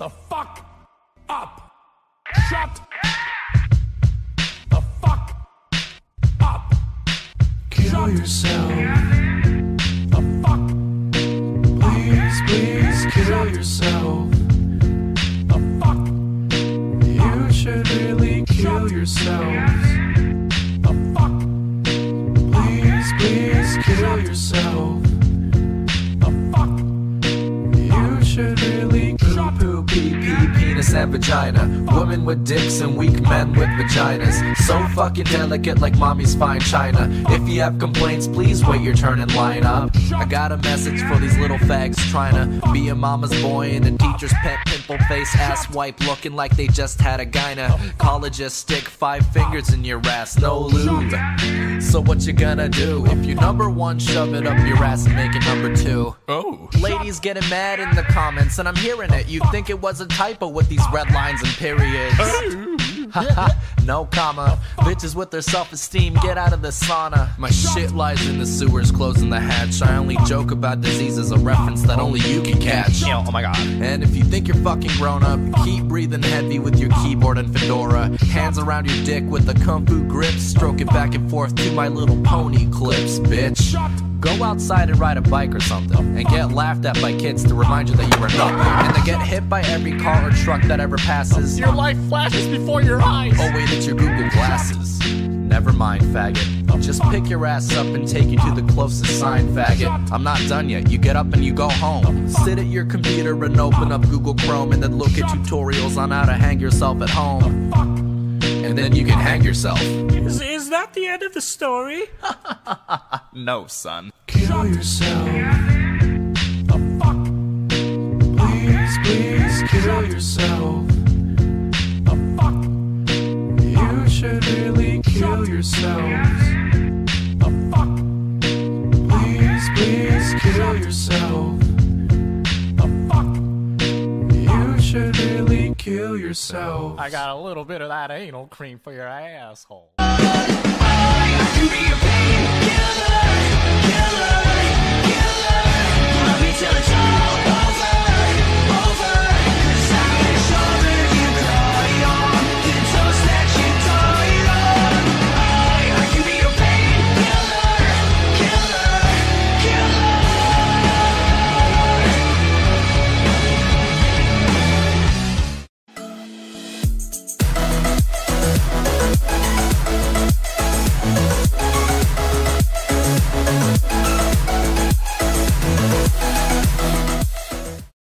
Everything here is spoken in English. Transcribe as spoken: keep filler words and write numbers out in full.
the fuck up. Shut the fuck up. Kill Shut yourself. the fuck. Please, please kill yourself. The fuck. You should really kill yourselves. The fuck. Please, please kill yourself. The fuck. You should really Poo poo pee pee penis and vagina. Women with dicks and weak men with vaginas. So fucking delicate like mommy's fine china. If you have complaints, please wait your turn and line up. I got a message for these little fags trying to be a mama's boy and a teacher's pet. Pimple face ass wipe looking like they just had a gynecologist stick five fingers in your ass, no lube. So what you gonna do if you number one shove it up your ass and make it number two? Oh. Ladies getting mad in the comments, and I'm hearing it. You'd think it was a typo with these red lines and periods. Haha, no comma. Bitches with their self-esteem, get out of the sauna. My shit lies in the sewers, closing the hatch. I only joke about diseases, a reference that only you can catch. Oh my god. And if you think you're fucking grown up, keep breathing heavy with your keyboard and fedora. Hands around your dick with a kung fu grip, stroke it back and forth to My Little Pony clips, bitch. Go outside and ride a bike or something, and get laughed at by kids to remind you that you were nothing, and then get hit by every car or truck that ever passes. Your life flashes before your eyes. Oh wait, it's your Google glasses. Never mind, faggot. Just pick your ass up and take you to the closest sign, faggot. I'm not done yet. You get up and you go home. Sit at your computer and open up Google Chrome, and then look at tutorials on how to hang yourself at home. And then you can hang yourself. Is, is that the end of the story? No, son. kill yourself. The fuck. Please, please kill yourself. The fuck. You should really kill yourselves. The fuck. Please, please kill yourself. The fuck. You should really kill yourself. I got a little bit of that anal cream for your asshole. You be a pain killer, killer, killer. Love me till it's all over.